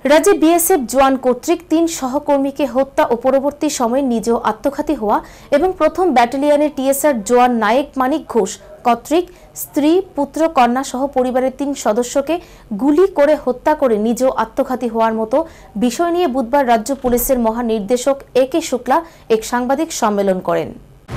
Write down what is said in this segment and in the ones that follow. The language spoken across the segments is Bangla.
রাজ্যে বিএসএফ জওয়ান কর্তৃক ৩ সহকর্মীকে হত্যা ও পরবর্তী সময়ে নিজেও আত্মঘাতী হওয়া এবং প্রথম ব্যাটালিয়নের টিএসআর জওয়ান নায়েক মানিক ঘোষ কর্তৃক স্ত্রী, পুত্র, কন্যা সহ পরিবারের ৩ সদস্যকে গুলি করে হত্যা করে নিজেও আত্মঘাতী হওয়ার মতো বিষয় নিয়ে বুধবার রাজ্য পুলিশের মহানির্দেশক একে শুক্লা এক সাংবাদিক সম্মেলন করেন।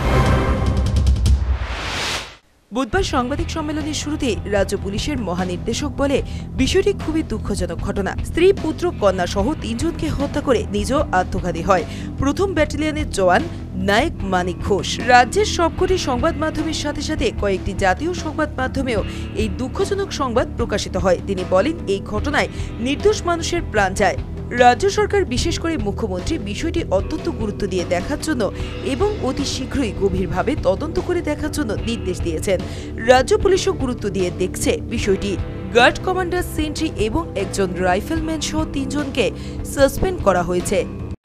বুধবার সাংবাদিক সম্মেলনের শুরুতে রাজ্য পুলিশের মহানির্দেশক বলে, বিষয়টি খুবই দুঃখজনক ঘটনা। স্ত্রী, পুত্র, কন্যা সহ ৩ জনকে হত্যা করে নিজেও আত্মঘাতী হয় প্রথম ব্যাটালিয়নের জওয়ান নায়েক মানিক ঘোষ। রাজ্যের সবকটি সংবাদ মাধ্যমের সাথে সাথে কয়েকটি জাতীয় সংবাদ মাধ্যমেও এই দুঃখজনক সংবাদ প্রকাশিত হয়। তিনি বলেন, এই ঘটনায় নির্দোষ মানুষের প্রাণ যায়। রাজ্য সরকার বিশেষ করে মুখ্যমন্ত্রী বিষয়টি অত্যন্ত গুরুত্ব দিয়ে দেখার জন্য এবং অতি শীঘ্রই গভীরভাবে তদন্ত করে দেখার জন্য নির্দেশ দিয়েছেন। রাজ্য পুলিশও গুরুত্ব দিয়ে দেখছে বিষয়টি। গার্ড কমান্ডার, সেন্ট্রি এবং একজন রাইফেলম্যান সহ ৩ জনকে সাসপেন্ড করা হয়েছে।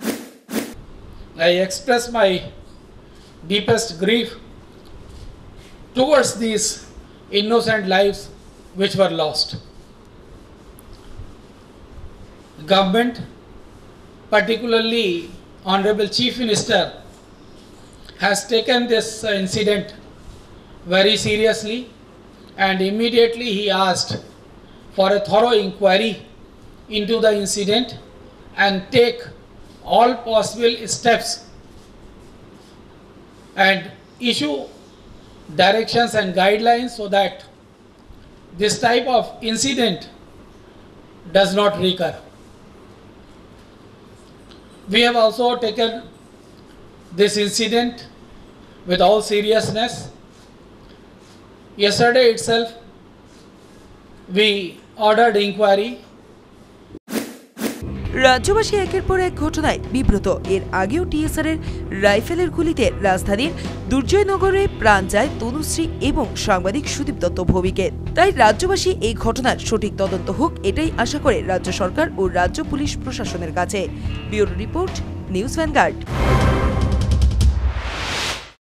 I express my deepest grief towards these innocent lives which were lost. Government, particularly Honorable Chief Minister, has taken this incident very seriously, and immediately he asked for a thorough inquiry into the incident and take all possible steps and issue directions and guidelines so that this type of incident does not recur. We have also taken this incident with all seriousness. Yesterday itself, we ordered inquiry. রাজ্যবাসী একের পর এক ঘটনায় বিব্রত। এর আগেও টিএসআর এর রাইফেলের গুলিতে রাজধানীর দুর্জয়নগরে প্রাণ যায় তনুশ্রী এবং সাংবাদিক সুদীপ দত্ত ভৌমিকের। তাই রাজ্যবাসী এই ঘটনার সঠিক তদন্ত হোক, এটাই আশা করে রাজ্য সরকার ও রাজ্য পুলিশ প্রশাসনের কাছে। Bureau report, news vanguard.